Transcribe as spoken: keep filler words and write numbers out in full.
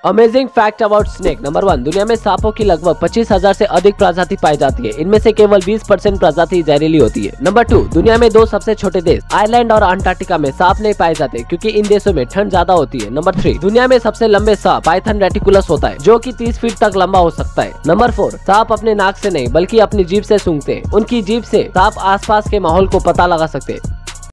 Amazing fact about snake. Number one, दुनिया में सांपों की लगभग पच्चीस हजार से अधिक प्रजाति पाई जाती है। इनमें से केवल बीस परसेंट प्रजाति जहरीली होती है। नंबर टू, दुनिया में दो सबसे छोटे देश आयरलैंड और अंटार्कटिका में सांप नहीं पाए जाते क्योंकि इन देशों में ठंड ज्यादा होती है। नंबर थ्री, दुनिया में सबसे लंबे सांप पाइथन रेटिकुलस होता है जो कि तीस फीट तक लंबा हो सकता है। नंबर फोर, सांप अपने नाक से नहीं बल्कि अपनी जीभ से सूंघते हैं। उनकी जीभ से सांप आसपास के माहौल को पता लगा सकते हैं।